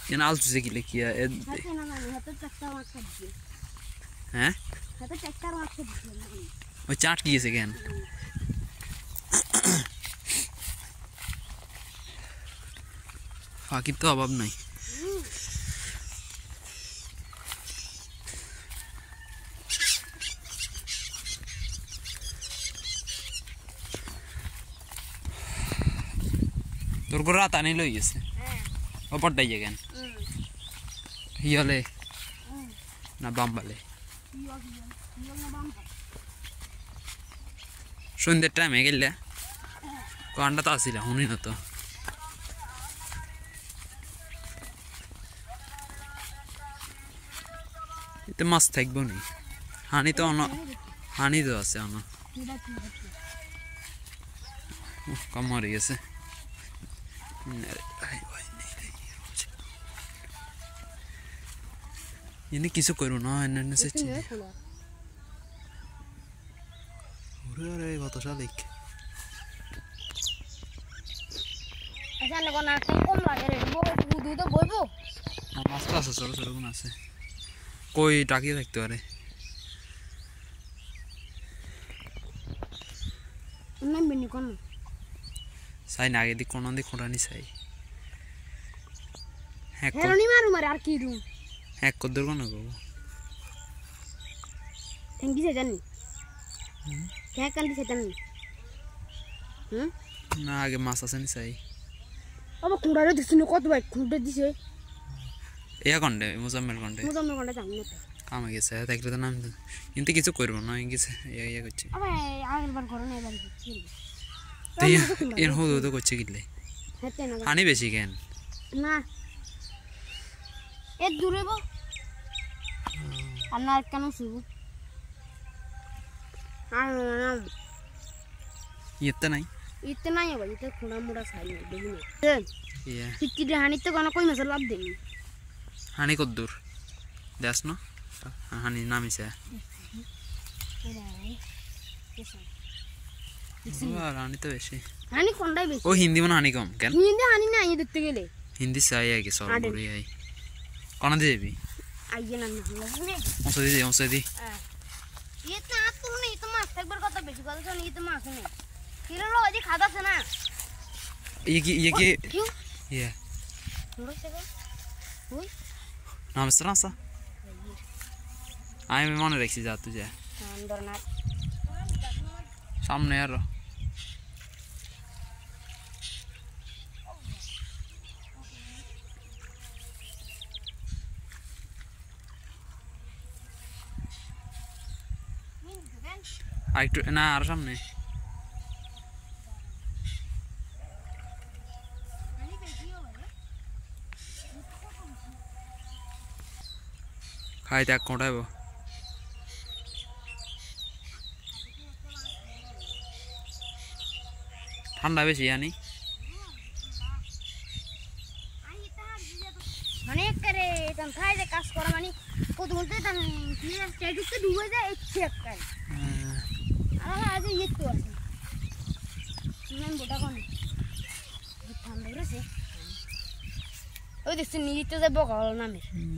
ये ना आलतू से की लिखी है हैं वो चाट की से गन बाकी तो अब नहीं তোর গো রাত আনি লই গেছে ও পড়াই গেন হিয়ালে না বাম্বালে সন্ধ্যের টাইমে গেলে কান্ডা তো আসিলা শুনি না তো এতে মাছ থাকবো নি হানি তো হানি তো আছে অন কম মরে গেছে ini kisah corona ini sih udah kata salik asal nak nak kom lagi ni budu tu boibo mas kelas seru pun ada koi taki lektu ada ini bini kon saya nage di konon di korani saya heroni maru mari arkiru এক কদ্দুর কোন গো থ্যাঙ্কি সে জানি কে কান্দি সে জানি না আগে মাছ আছে নি চাই আবার কুড়ারে দিছিস না কত ভাই কুড়ে দিছে এয়া কন্ডে মুজাম্মেল কন্ডে জানি না কামে গেছে দেখলে তো নাম কিন্তু কিছু করব না গেছে ইয়া করছে আবে আগের বার করো না এবার কি তে এর হলো তো করছে কিলে হেতে না হানি বেশি কেন না এ দূরে বো আর কেন শুরু আর ইতে নাই হবে এটা খোড়া মোড়া সাই দেখি না ইয়া কিটি হানি তো কোন কই মাছ লাভ দেনি হানি কদ্দুর দেখ না হানি নামিছে হানি তো বেশি হানি কোনটাই বেশি ও হিন্দি মানে হানি কম কেন হিন্দি হানি না এই দেখতে গেলে হিন্দি চাই আগে সব বড়ি আই কোন দেবি আইয়ে না না ওসে দি ये तो आप तो नहीं तो मास्क एक बार কথা বেশি কথা শুনি ये तो मास्क नहीं किलो लो अजी खादा से ना ये क्यों ये थोड़ा से ओए नाम सरासा आई में मन रखी जा तुझे अंदर ना सामने यार একটু না আর সামনে খাইতে এক কোটাইব ঠান্ডা বেশি জানি মানে করে তখন খাইতে কাজ করা মানে কত বলতে তখন কি স্ট্যাটিসে ডুবে যায় চেক করে আজ ये तो मैं बोटा कोन ঠান্ডা গেছে ওই দেখছি নিতে যাব গল নামে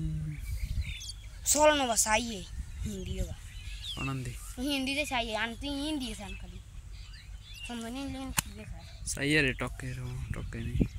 সোলনো বাসাইয়ে হিন্দি বা আনন্দি হিন্দি যে চাই আনতি হিন্দি সান খালি সমনে ইংলিশ লেখা সাইয়ে রে টকে নি